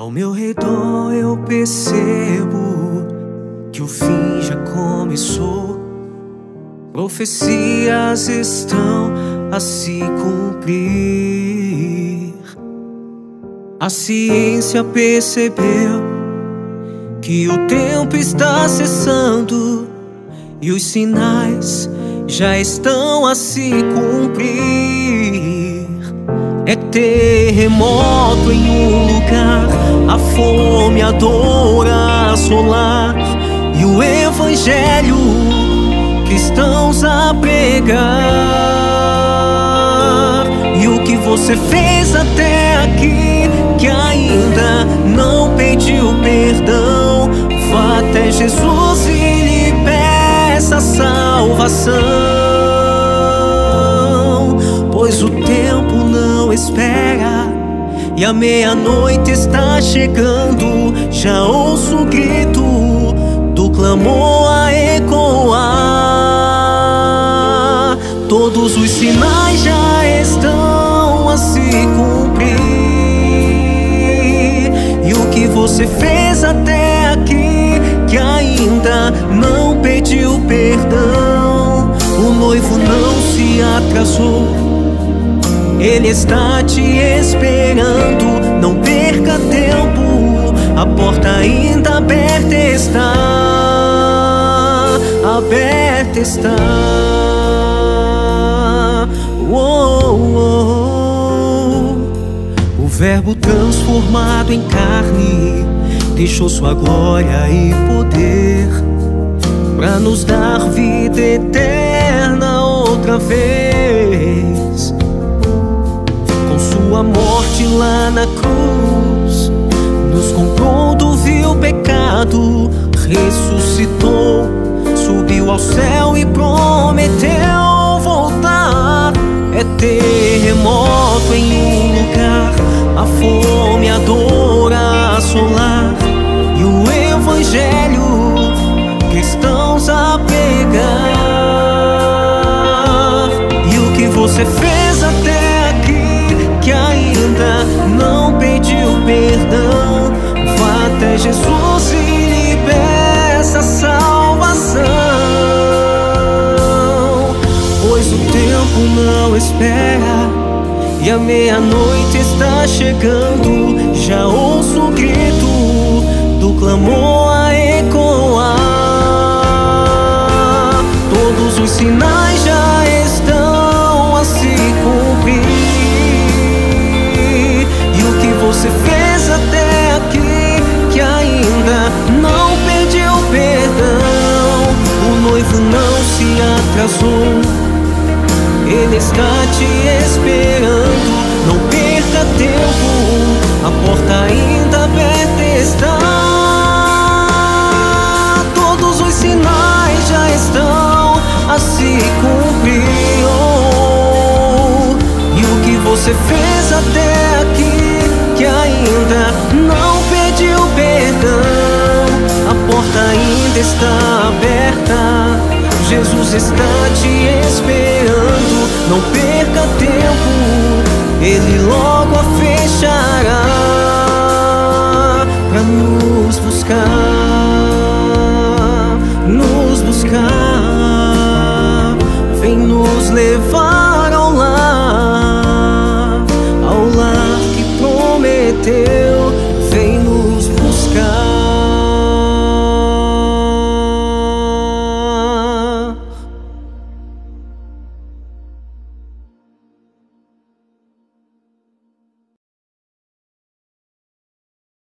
Ao meu redor eu percebo que o fim já começou. Profecias estão a se cumprir. A ciência percebeu que o tempo está cessando e os sinais já estão a se cumprir. É terremoto em um lugar, a fome, a dor a assolar, e o evangelho cristãos a pregar. E o que você fez até aqui, que ainda não pediu perdão, vá até Jesus e lhe peça salvação, pois o tempo não espera e a meia-noite está chegando. Já ouço o grito do clamor a ecoar. Todos os sinais já estão a se cumprir. E o que você fez até aqui, que ainda não pediu perdão, o noivo não se atrasou, ele está te esperando. Não perca tempo, a porta ainda aberta está. Aberta está. O Verbo transformado em carne deixou sua glória e poder para nos dar vida eterna outra vez. Sua morte lá na cruz nos comprou do vil pecado, ressuscitou, subiu ao céu e prometeu voltar. É terremoto em um lugar, a fome, a dor a assolar, e o evangelho cristãos a pregar. E o que você fez até aqui, que ainda não pediu perdão, vá até Jesus e lhe peça salvação, pois o tempo não espera e a meia-noite está chegando. Já ouço o grito do clamor a ecoar. Todos os sinais já estão a se cumprir. Você fez até aqui, que ainda não pediu perdão, o noivo não se atrasou, ele está te esperando. Não perca tempo, a porta ainda aberta está. Todos os sinais já estão a se cumprir. E o que você fez até aqui, que ainda não pediu perdão, a porta ainda está aberta. Jesus está te esperando. Não perca tempo, ele logo a fechará pra nos buscar, vem nos levar.